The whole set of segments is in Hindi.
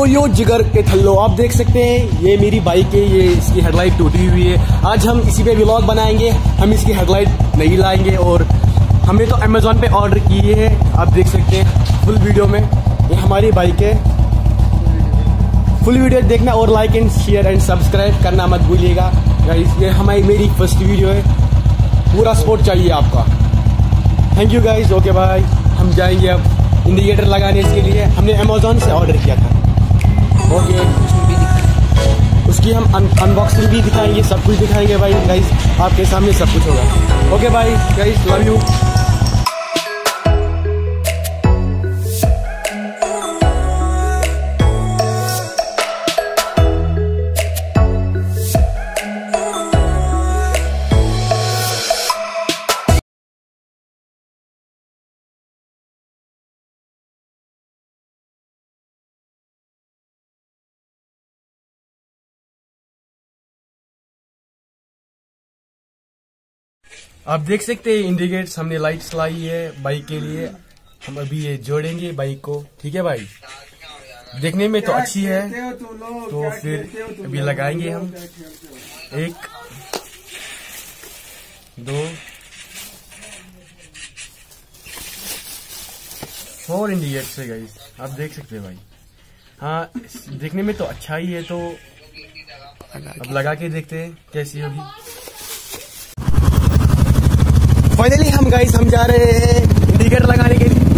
यो जिगर के थल्लो, आप देख सकते हैं ये मेरी बाइक है, ये इसकी हेडलाइट टूटी हुई है। आज हम इसी पे व्लॉग बनाएंगे, हम इसकी हेडलाइट नहीं लाएंगे और हमने तो अमेज़ॉन पे ऑर्डर की है, आप देख सकते हैं फुल वीडियो में। ये हमारी बाइक है, फुल वीडियो देखना और like and share and subscribe करना मत भूलिएगा गाइस। ये हमारी मेरी फर्स्ट वीडियो है, पूरा सपोर्ट चाहिए आपका। Thank you guys. Okay bye. हम जाएंगे अब इंडिकेटर लगाने के लिए, हमने अमेज़ॉन से ऑर्डर किया था। ओके, उसकी हम अनबॉक्सिंग भी दिखाएंगे, सब कुछ दिखाएंगे भाई गाइस, आपके सामने सब कुछ होगा। Okay bye guys, love you. आप देख सकते हैं इंडिकेटर्स हमने लाइट्स लाई है बाइक के लिए। हम अभी ये जोड़ेंगे बाइक को, ठीक है भाई। देखने में तो अच्छी है, तो फिर अभी लगाएंगे हम। 1 2 4 इंडिकेटर्स है गाइस, आप देख सकते हैं भाई। हाँ, देखने में तो अच्छा ही है, तो अब लगा के देखते हैं कैसी होगी। फाइनली हम गाइस हम जा रहे हैं इंडिकेटर लगाने के लिए,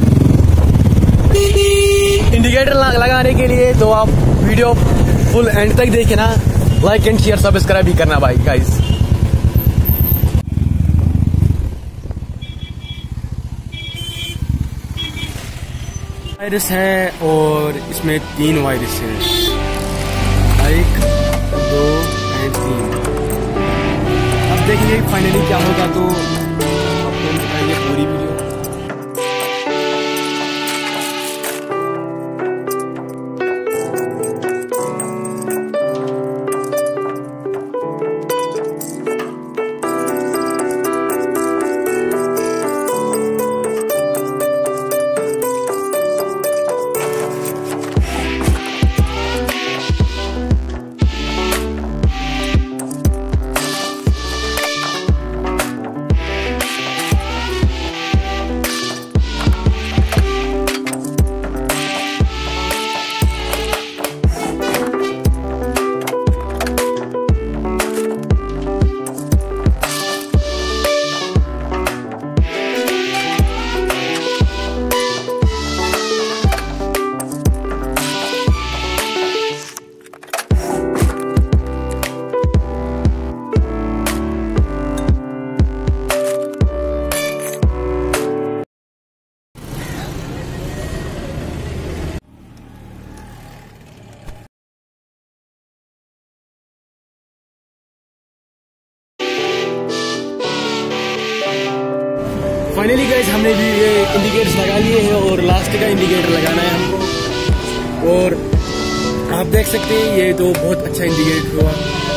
तो आप वीडियो फुल एंड तक देखे ना, लाइक एंड शेयर सब्सक्राइब भी करना भाई गाइस। वायरस है और इसमें 3 वायरस है, 1 2 और 3। अब देखेंगे फाइनली क्या होगा, तो ये पूरी वीडियो। फाइनली गाइस हमने भी ये इंडिकेटर्स लगा लिए हैं और लास्ट का इंडिकेटर लगाना है हमको, और आप देख सकते हैं ये तो बहुत अच्छा इंडिकेटर हुआ।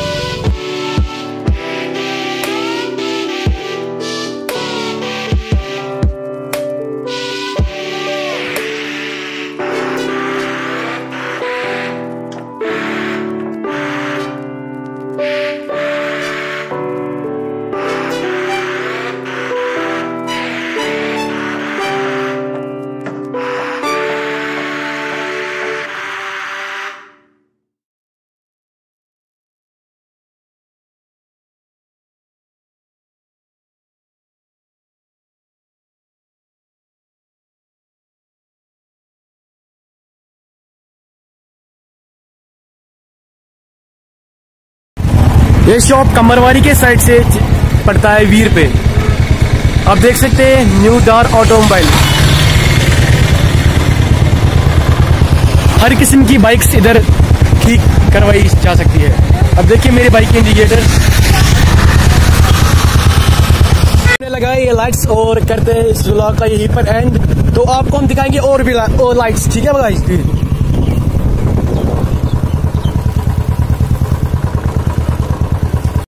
ये शॉप कमरवारी के साइड से पड़ता है वीर पे, आप देख सकते हैं न्यू दार ऑटोमोबाइल। हर किस्म की बाइक्स इधर ठीक करवाई जा सकती है। अब देखिए मेरे बाइक के इंडिकेटर लगाए ये लाइट्स, और करते हैं इस व्लॉग का यहीं पर एंड। तो आपको हम दिखाएंगे और भी लाइट्स, ठीक है गाइस।